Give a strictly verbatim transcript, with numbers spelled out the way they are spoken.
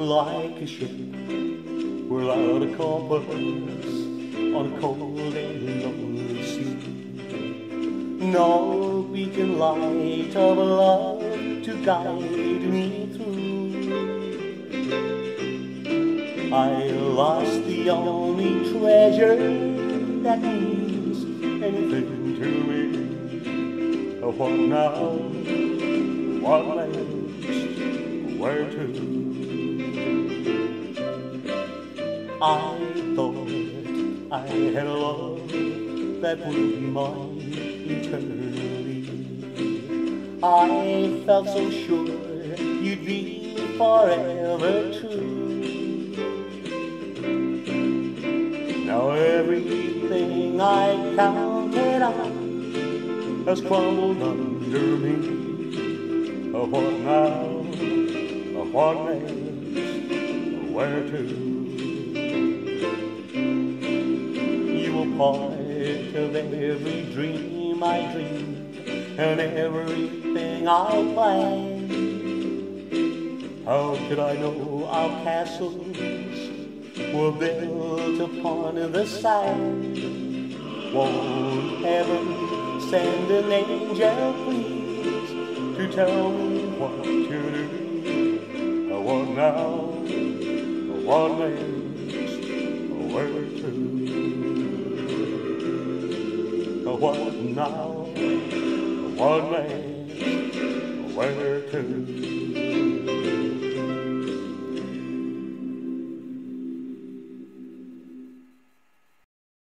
like a ship without a compass on a cold and lonely sea. No beacon light of love to guide me through. I lost the only treasure that means anything to me. What now? What next? Where to? I thought I had a love that would be mine eternally. I felt so sure you'd be forever true. Now everything I counted on has crumbled under me. What now? What next? Where to? You were part of every dream I dreamed and everything I planned. How could I know our castles were built upon the sand? Won't heaven send an angel, please, to tell me what to do? What now? What next? Where to? What now? What next? Where to?